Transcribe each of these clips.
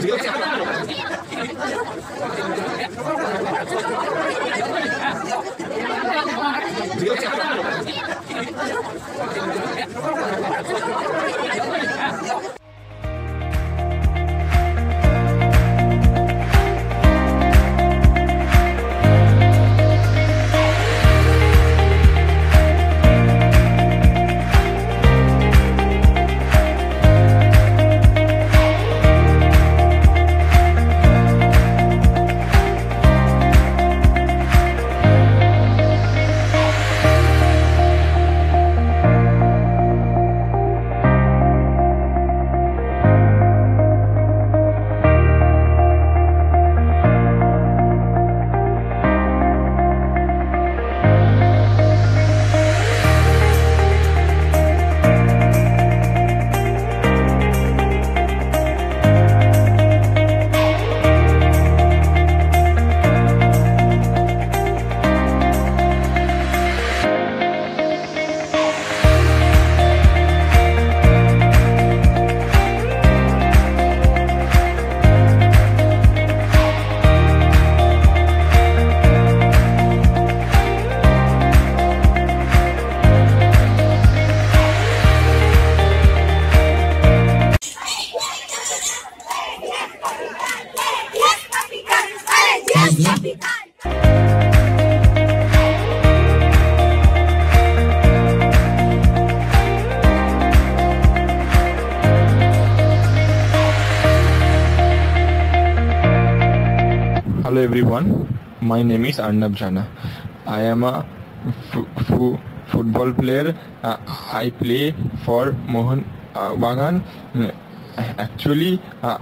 Hello everyone, my name is Arnab Jana. I am a football player. I play for Mohan Bagan. Actually,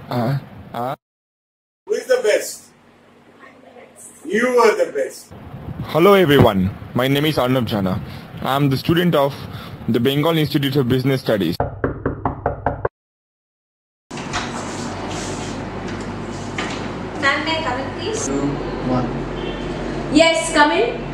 who is the best? You are the best. Hello everyone, my name is Arnab Jana. I am the student of the Bengal Institute of Business Studies. Ma'am, may I come in, please? 2, 1. Yes, come in.